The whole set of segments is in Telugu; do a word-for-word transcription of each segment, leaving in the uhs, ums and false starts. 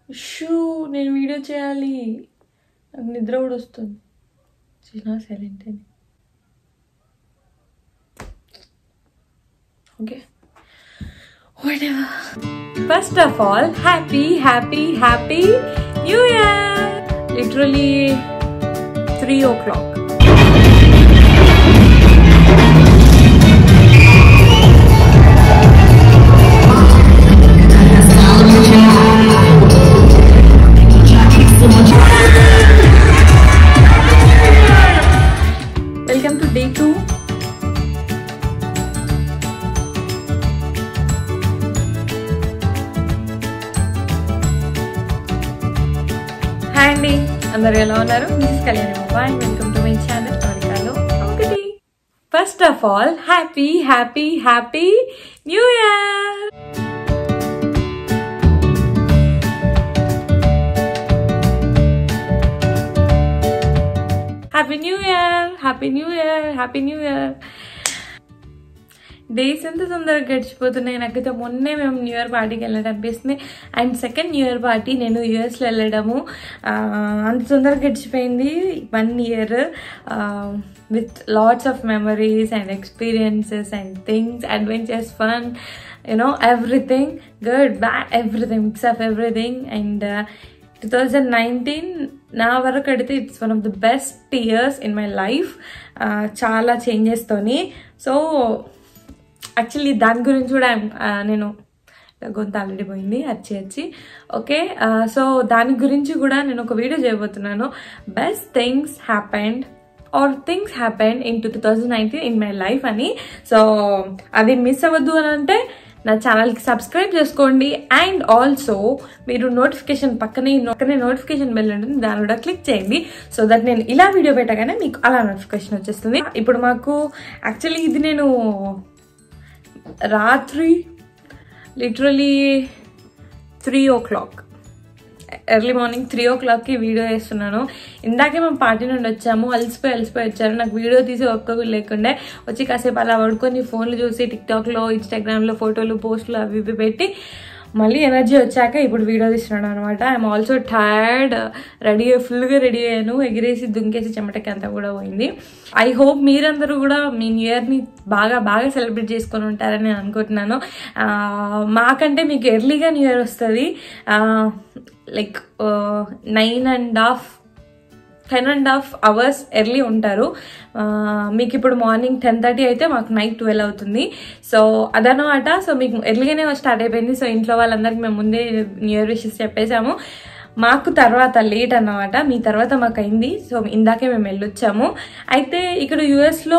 షూ నేను వీడియో చేయాలి, నాకు నిద్ర కూడా వస్తుంది. చిన్న సైలెంట్ అని okay whatever. First of all, happy happy happy new year. Literally three o'clock. Welcome to day two. Hi Andy, అందరూ ఎలా ఉన్నారు? This is Kalyani Mama and welcome to my channel Americano Okati. First of all, happy happy happy new year. Happy new year, happy new year, happy new year. Days ఎంత తొందరగా గడిచిపోతున్నాయి. నాకైతే మొన్నే మేము న్యూ ఇయర్ పార్టీకి వెళ్ళడం అనిపిస్తుంది. And second new year party నేను యూఎస్లో వెళ్ళడము అంత తొందరగా గడిచిపోయింది. One year with lots of memories and experiences and things, adventures, fun, you know everything good bad, everything mix of everything. And two thousand nineteen నా వరకు అడిగితే it's one of the best years in my life, చాలా చేంజెస్తోని. సో యాక్చువల్లీ దాని గురించి కూడా నేను గొంతు ఆల్రెడీ పోయింది వచ్చి వచ్చి ఓకే. సో దాని గురించి కూడా నేను ఒక వీడియో చేయబోతున్నాను. Best things happened or things happened in two thousand nineteen in my life అని. సో అది మిస్ అవ్వద్దు అని అంటే నా ఛానల్కి సబ్స్క్రైబ్ చేసుకోండి. అండ్ ఆల్సో మీరు నోటిఫికేషన్ పక్కనే పక్కనే నోటిఫికేషన్ బెల్ ఉంటుంది, దాన్ని కూడా క్లిక్ చేయండి. సో దట్ నేను ఇలా వీడియో పెట్టగానే మీకు అలా నోటిఫికేషన్ వచ్చేస్తుంది. ఇప్పుడు మాకు యాక్చువల్లీ ఇది నేను రాత్రి literally three o'clock early morning three ఓ క్లాక్కి వీడియో వేస్తున్నాను. ఇందాకే మేము పార్టీ నుండి వచ్చాము, అలసిపోయి అలసిపోయి వచ్చారు. నాకు వీడియో తీసి ఒక్క లేకుండే వచ్చి కాసేపు అలా పడుకొని ఫోన్లు చూసి టిక్టాక్లో ఇన్స్టాగ్రామ్లో ఫోటోలు పోస్టులు అవి ఇవి పెట్టి మళ్ళీ ఎనర్జీ వచ్చాక ఇప్పుడు వీడియో తీస్తున్నాను అనమాట. ఐఎమ్ ఆల్సో టైర్డ్, రెడీ ఫుల్గా రెడీ అయ్యాను, ఎగిరేసి దుంకేసి చెమటకి అంతా కూడా పోయింది. ఐ హోప్ మీరందరూ కూడా మీ న్యూ ఇయర్ని బాగా బాగా సెలబ్రేట్ చేసుకొని ఉంటారని నేను అనుకుంటున్నాను. మాకంటే మీకు ఎర్లీగా న్యూ ఇయర్ వస్తుంది, like nine and half ten and half hours early ఉంటారు. మీకు ఇప్పుడు మార్నింగ్ టెన్ థర్టీ అయితే మాకు నైట్ ట్వెల్వ్ అవుతుంది. సో అదనమాట. సో మీకు ఎర్లీగానే స్టార్ట్ అయిపోయింది. సో ఇంట్లో వాళ్ళందరికీ మేము ముందే న్యూ ఇయర్ విషెస్ చెప్పేసాము. మాకు తర్వాత లేట్ అన్నమాట, మీ తర్వాత మాకు అయింది. సో ఇందాకే మేము వెళ్ళొచ్చాము. అయితే ఇక్కడ యూఎస్లో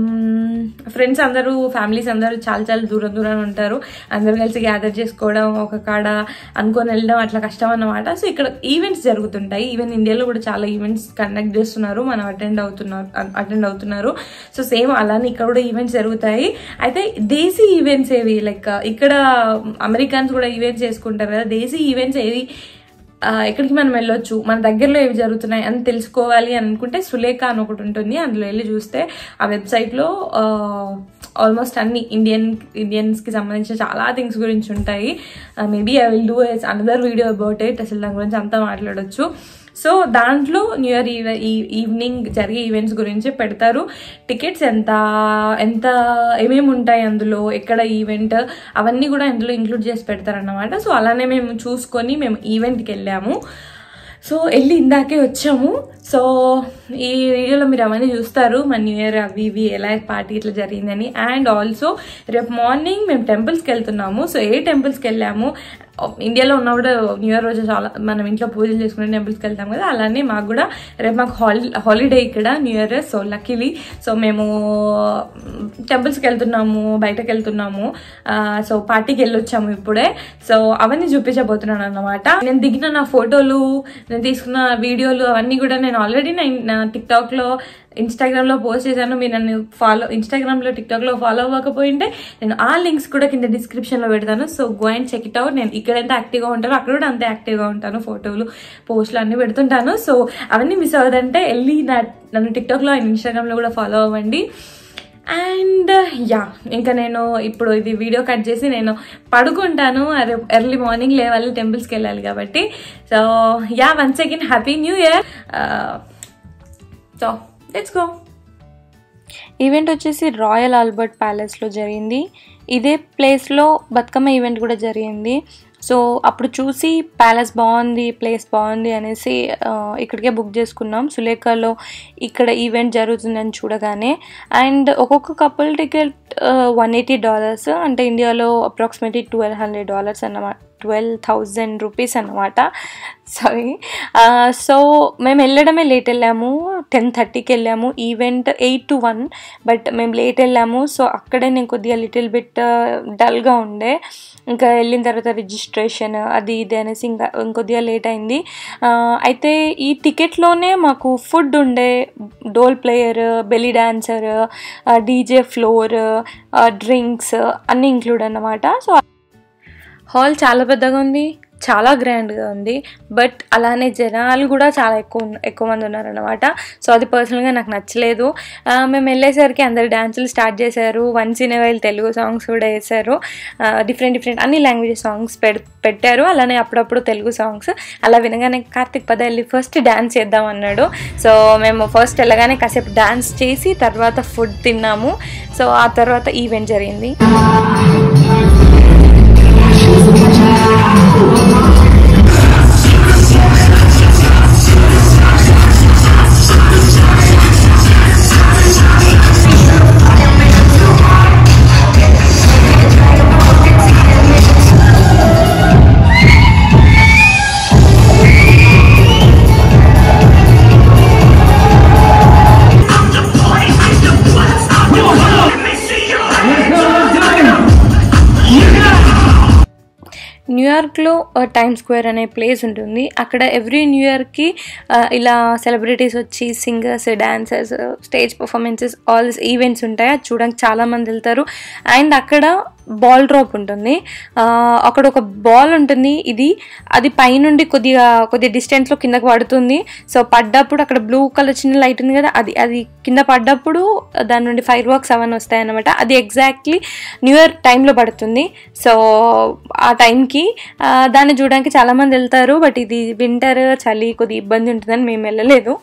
ఫ్రెండ్స్ అందరూ ఫ్యామిలీస్ అందరూ చాలా చాలా దూరం దూరం ఉంటారు. అందరూ కలిసి గ్యాదర్ చేసుకోవడం, ఒక కాడ అనుకొని వెళ్ళడం అట్లా కష్టం అన్నమాట. సో ఇక్కడ ఈవెంట్స్ జరుగుతుంటాయి. ఈవెన్ ఇండియాలో కూడా చాలా ఈవెంట్స్ కండక్ట్ చేస్తున్నారు, మనం అటెండ్ అవుతున్నారు అటెండ్ అవుతున్నారు సో సేమ్ అలానే ఇక్కడ కూడా ఈవెంట్స్ జరుగుతాయి. అయితే దేశీ ఈవెంట్స్ ఏవి, లైక్ ఇక్కడ అమెరికన్స్ కూడా ఈవెంట్స్ చేసుకుంటారు కదా, దేశీ ఈవెంట్స్ ఏవి, ఎక్కడికి మనం వెళ్ళొచ్చు, మన దగ్గరలో ఏవి జరుగుతున్నాయి అని తెలుసుకోవాలి అని అనుకుంటే సులేఖ అని ఒకటి ఉంటుంది. అందులో వెళ్ళి చూస్తే ఆ వెబ్సైట్లో ఆల్మోస్ట్ అన్ని ఇండియన్ ఇండియన్స్కి సంబంధించిన చాలా థింగ్స్ గురించి ఉంటాయి. Maybe I will do another video about it, అసలు దాని గురించి అంతా మాట్లాడొచ్చు. సో దాంట్లో న్యూ ఇయర్ ఈవినింగ్ జరిగే ఈవెంట్స్ గురించి పెడతారు. టికెట్స్ ఎంత ఎంత ఏమేమి ఉంటాయి అందులో, ఎక్కడ ఈవెంట్, అవన్నీ కూడా ఇందులో ఇంక్లూడ్ చేసి పెడతారన్నమాట. సో అలానే మేము చూసుకొని మేము ఈవెంట్కి వెళ్ళాము. సో వెళ్ళి ఇందాకే వచ్చాము. సో ఈ వీడియోలో మీరు అవన్నీ చూస్తారు, మన న్యూ ఇయర్ అవి ఇవి ఎలా పార్టీ ఇట్లా జరిగిందని. అండ్ ఆల్సో రేపు మార్నింగ్ మేము టెంపుల్స్కి వెళ్తున్నాము. సో ఏ టెంపుల్స్కి వెళ్ళాము, ఇండియాలో ఉన్నప్పుడు న్యూ ఇయర్ రోజు చాలా మనం ఇంట్లో పూజలు చేసుకునే టెంపుల్స్కి వెళ్తాం కదా, అలానే మాకు కూడా రేపు మాకు హాలి హాలిడే ఇక్కడ new year. So luckily so మేము టెంపుల్స్కి వెళ్తున్నాము, బయటకు వెళ్తున్నాము. సో పార్టీకి వెళ్ళొచ్చాము ఇప్పుడే. సో అవన్నీ చూపించబోతున్నాను అన్నమాట. నేను దిగిన నా ఫోటోలు, నేను తీసుకున్న వీడియోలు అవన్నీ కూడా నేను ఆల్రెడీ నా టిక్టాక్లో ఇన్స్టాగ్రామ్లో పోస్ట్ చేశాను. మీరు నన్ను ఫాలో ఇన్స్టాగ్రామ్లో టిక్టాక్లో ఫాలో అవ్వకపోయింటే నేను ఆ లింక్స్ కూడా కింద డిస్క్రిప్షన్లో పెడతాను. So go and check it out. నేను ఇక్కడ ఎంత యాక్టివ్గా ఉంటానో అక్కడ కూడా అంతే యాక్టివ్గా ఉంటాను, ఫోటోలు పోస్టులు అన్నీ పెడుతుంటాను. సో అవన్నీ మిస్ అవ్వదంటే వెళ్ళి నా నన్ను టిక్టాక్లో అండ్ ఇన్స్టాగ్రామ్లో కూడా ఫాలో అవ్వండి. అండ్ యా ఇంకా నేను ఇప్పుడు ఇది వీడియో కట్ చేసి నేను పడుకుంటాను, అరే ఎర్లీ మార్నింగ్ లేవాలి టెంపుల్స్కి వెళ్ళాలి కాబట్టి. So ya once again happy new year. So let's go. Event వచ్చేసి రాయల్ ఆల్బర్ట్ ప్యాలెస్లో జరిగింది. ఇదే ప్లేస్లో బతుకమ్మ ఈవెంట్ కూడా జరిగింది. సో అప్పుడు చూసి ప్యాలెస్ బాగుంది, ప్లేస్ బాగుంది అనేసి ఇక్కడికే బుక్ చేసుకున్నాం. సులేఖలో ఇక్కడ ఈవెంట్ జరుగుతుందని చూడగానే. అండ్ ఒక్కొక్క couple ticket one eighty dollars అంటే ఇండియాలో అప్రాక్సిమేట్లీ ట్వెల్వ్ హండ్రెడ్ డాలర్స్ అన్నమాట, ట్వెల్వ్ థౌజండ్ రూపీస్ అన్నమాట. సారీ. సో మేము వెళ్ళడమే లేట్ వెళ్ళాము, టెన్ థర్టీకి వెళ్ళాము. Event eight to one, but మేము లేట్ వెళ్ళాము. సో అక్కడే నేను కొద్దిగా లిటిల్ బిట్ డల్గా ఉండే. ఇంకా వెళ్ళిన తర్వాత రిజిస్ట్రేషన్ అది ఇది అనేసి ఇంకా ఇంకొద్దిగా లేట్ అయింది. అయితే ఈ టికెట్లోనే మాకు ఫుడ్ ఉండే, dhol player, belly dancer, DJ floor, drinks అన్నీ ఇంక్లూడ్ అన్నమాట. సో హాల్ చాలా పెద్దగా ఉంది, చాలా గ్రాండ్గా ఉంది, బట్ అలానే జనాలు కూడా చాలా ఎక్కువ ఎక్కువ మంది ఉన్నారనమాట. సో అది పర్సనల్గా నాకు నచ్చలేదు. మేము వెళ్ళేసరికి అందరు డ్యాన్సులు స్టార్ట్ చేశారు. Once in a while Telugu songs కూడా వేశారు, డిఫరెంట్ డిఫరెంట్ అన్ని లాంగ్వేజెస్ సాంగ్స్ పెట్టారు, అలానే అప్పుడప్పుడు తెలుగు సాంగ్స్. అలా వినగానే కార్తిక్ పద వెళ్ళి ఫస్ట్ డ్యాన్స్ చేద్దాం అన్నాడు. సో మేము ఫస్ట్ వెళ్ళగానే కాసేపు డ్యాన్స్ చేసి తర్వాత ఫుడ్ తిన్నాము. సో ఆ తర్వాత ఈవెంట్ జరిగింది. న్యూయార్క్లో టైమ్ స్క్వేర్ అనే ప్లేస్ ఉంటుంది. అక్కడ ఎవ్రీ న్యూ ఇయర్కి ఇలా సెలబ్రిటీస్ వచ్చి singers, dancers, stage performances, all events ఉంటాయి. అది చూడడానికి చాలామంది వెళ్తారు. అండ్ అక్కడ బాల్ డ్రాప్ ఉంటుంది. అక్కడ ఒక బాల్ ఉంటుంది, ఇది అది పైనుండి కొద్దిగా కొద్దిగా డిస్టెన్స్లో కిందకు పడుతుంది. సో పడ్డప్పుడు అక్కడ బ్లూ కలర్ చిన్న లైట్ ఉంది కదా, అది అది కింద పడ్డప్పుడు దాని నుండి ఫైర్ వర్క్స్ అవన్నీ వస్తాయి అన్నమాట. అది ఎగ్జాక్ట్లీ న్యూ ఇయర్ టైంలో పడుతుంది. సో ఆ టైంకి దాన్ని చూడడానికి చాలామంది వెళ్తారు. బట్ ఇది వింటర్, చలి, కొద్దిగా ఇబ్బంది ఉంటుందని మేము వెళ్ళలేదు.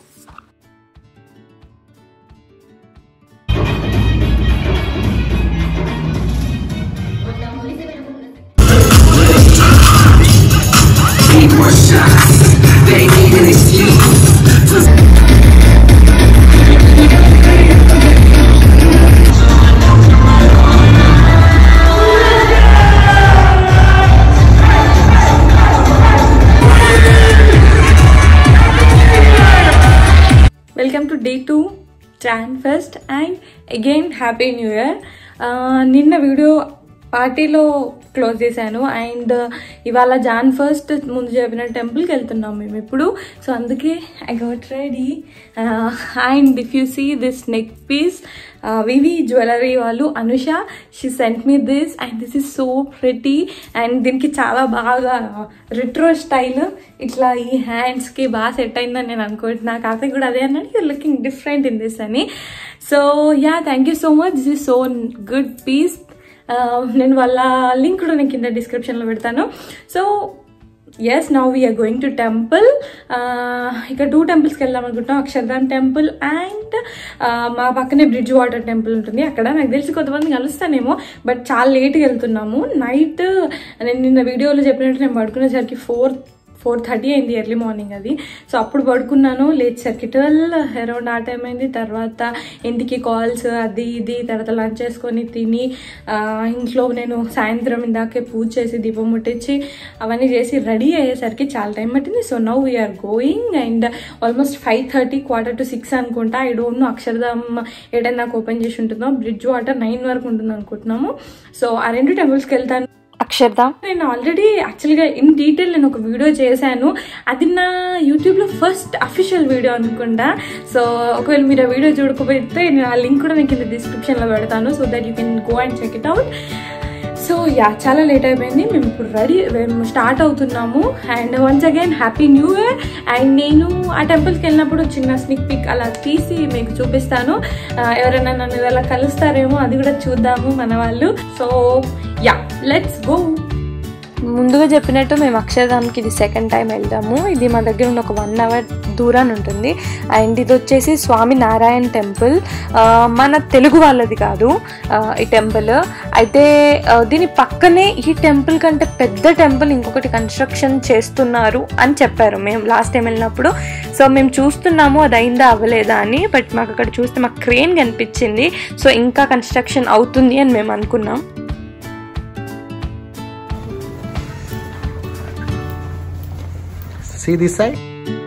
Welcome to day two Jan first and again happy new year. నిన్న వీడియో పార్టీలో క్లోజ్ చేశాను అండ్ ఇవాళ జాన్ ఫస్ట్ ముందు చెప్పిన టెంపుల్కి వెళ్తున్నాం మేము ఇప్పుడు. సో అందుకే I got ready. And if you see this neck piece, V V jewellery వాళ్ళు Anusha, she sent me this and this is so pretty. And దీనికి చాలా బాగా రిట్రో స్టైల్ ఇట్లా ఈ హ్యాండ్స్కి బాగా సెట్ అయిందని నేను అనుకుంటున్నా. కాకపోతే కూడా అదే అన్నాడు, you're looking different in this అని. So yeah, thank you so much. This is so good piece. నేను వాళ్ళ లింక్ కూడా నేను కింద డిస్క్రిప్షన్లో పెడతాను. So yes, now we are going to temple. ఇక్కడ టూ టెంపుల్స్కి వెళ్దాం అనుకుంటున్నాం, అక్షర్ధామ్ టెంపుల్ అండ్ మా పక్కనే బ్రిడ్జ్ వాటర్ టెంపుల్ ఉంటుంది. అక్కడ నాకు తెలిసి కొంతమంది కలుస్తానేమో, బట్ చాలా లేట్గా వెళ్తున్నాము. నైట్ నేను నిన్న వీడియోలో చెప్పినట్టు నేను పడుకునేసరికి ఫోర్ ఫోర్ థర్టీ అయింది, ఎర్లీ మార్నింగ్ అది. సో అప్పుడు పడుకున్నాను, లేచేసరికి ట్వెల్వ్ అరౌండ్ ఆ టైం అయింది. తర్వాత ఇంటికి కాల్స్ అది ఇది, తర్వాత లంచ్ చేసుకొని తిని ఇంట్లో నేను సాయంత్రం ఇందాకే పూజ చేసి దీపం ముట్టించి అవన్నీ చేసి రెడీ అయ్యేసరికి చాలా టైం పట్టింది. So now we are going and almost five thirty quarter to six అనుకుంటా. ఐ డోంట్ నో అక్షర్ధామ్ ఏ టైం నాకు ఓపెన్ చేసి ఉంటుందో. బ్రిడ్జ్ వాటర్ నైన్ వరకు ఉంటుంది అనుకుంటున్నాము. సో ఆ రెండు టెంపుల్స్కి వెళ్తాను. అక్షర్ధామ్ నేను ఆల్రెడీ యాక్చువల్గా ఇన్ డీటెయిల్ నేను ఒక వీడియో చేశాను, అది నా యూట్యూబ్లో ఫస్ట్ అఫీషియల్ వీడియో అనుకుంటా. సో ఒకవేళ మీరు ఆ వీడియో చూడకపోతే నేను ఆ లింక్ కూడా నేను కింద డిస్క్రిప్షన్లో పెడతాను, so that you can go and check it out. So yeah చాలా లేట్ అయిపోయింది, మేము ఇప్పుడు రెడీ మేము స్టార్ట్ అవుతున్నాము. And once again happy new year. And నేను ఆ టెంపుల్కి వెళ్ళినప్పుడు చిన్న స్నిక్ పిక్ అలా తీసి మీకు చూపిస్తాను. ఎవరైనా నన్ను ఎలా కలుస్తారేమో అది కూడా చూద్దాము మన వాళ్ళు. So yeah let's go. ముందుగా చెప్పినట్టు మేము అక్షరధామ్కి ఇది సెకండ్ టైం వెళ్దాము. ఇది మా దగ్గర ఉన్న ఒక వన్ అవర్ దూరాన్ని ఉంటుంది. అండ్ ఇది వచ్చేసి స్వామి నారాయణ టెంపుల్, మన తెలుగు వాళ్ళది కాదు ఈ టెంపుల్. అయితే దీని పక్కనే ఈ టెంపుల్ కంటే పెద్ద టెంపుల్ ఇంకొకటి కన్స్ట్రక్షన్ చేస్తున్నారు అని చెప్పారు మేము లాస్ట్ టైం వెళ్ళినప్పుడు. సో మేము చూస్తున్నాము అది అయిందా అవ్వలేదా అని. బట్ మాకు అక్కడ చూస్తే మాకు క్రేన్ కనిపించింది. సో ఇంకా కన్స్ట్రక్షన్ అవుతుంది అని మేము అనుకున్నాం. See this side.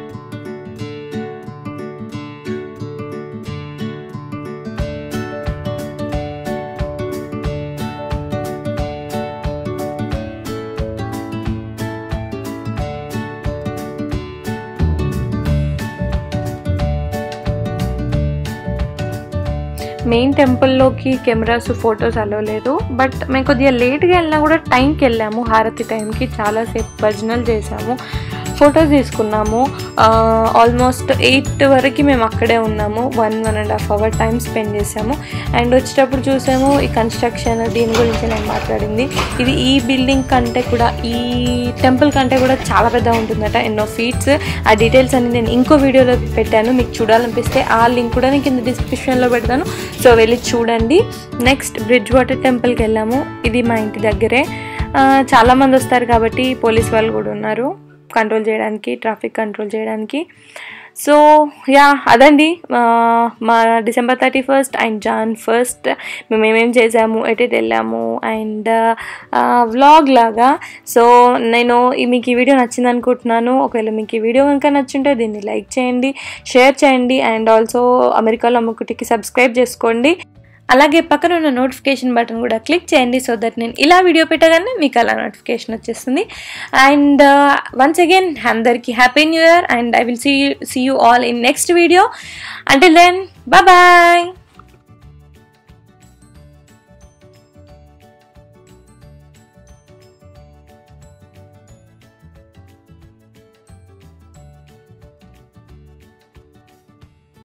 మెయిన్ టెంపుల్లోకి కెమెరాస్ ఫొటోస్ అలో లేదు. బట్ మేము కొద్దిగా లేట్గా వెళ్ళినా కూడా టైంకి వెళ్ళాము. హారతి టైంకి చాలాసేపు భజనలు చేసాము, ఫొటోస్ తీసుకున్నాము. ఆల్మోస్ట్ ఎయిట్ వరకు మేము అక్కడే ఉన్నాము. One one and half hour time spend చేసాము. అండ్ వచ్చేటప్పుడు చూసాము ఈ కన్స్ట్రక్షన్, దీని గురించి నేను మాట్లాడింది. ఇది ఈ బిల్డింగ్ కంటే కూడా, ఈ టెంపుల్ కంటే కూడా చాలా పెద్ద ఉంటుందట, ఎన్నో ఫీట్స్. ఆ డీటెయిల్స్ అన్ని నేను ఇంకో వీడియోలో పెట్టాను, మీకు చూడాలనిపిస్తే ఆ లింక్ కూడా నేను కింద డిస్క్రిప్షన్లో పెడతాను. సో వెళ్ళి చూడండి. నెక్స్ట్ బ్రిడ్జ్ వాటర్ టెంపుల్కి వెళ్ళాము. ఇది మా ఇంటి దగ్గరే. చాలామంది వస్తారు కాబట్టి పోలీస్ వాళ్ళు కూడా ఉన్నారు కంట్రోల్ చేయడానికి, ట్రాఫిక్ కంట్రోల్ చేయడానికి. సో యా అదండి మా December thirty first and Jan first మేము ఏమేం చేసాము, ఎటు వెళ్ళాము అండ్ వ్లాగ్ లాగా. సో నేను మీకు ఈ వీడియో నచ్చింది అనుకుంటున్నాను. ఒకవేళ మీకు ఈ వీడియో కనుక నచ్చుంటే దీన్ని లైక్ చేయండి, షేర్ చేయండి అండ్ ఆల్సో అమెరికాలో అమ్ముకుటికి సబ్స్క్రైబ్ చేసుకోండి. అలాగే పక్కన ఉన్న నోటిఫికేషన్ బటన్ కూడా క్లిక్ చేయండి, సో దట్ నేను ఇలా వీడియో పెట్టగానే మీకు అలా నోటిఫికేషన్ వచ్చేస్తుంది. అండ్ వన్స్ అగైన్ అందరికీ happy new year and I will see see you all in next video. Until then bye bye.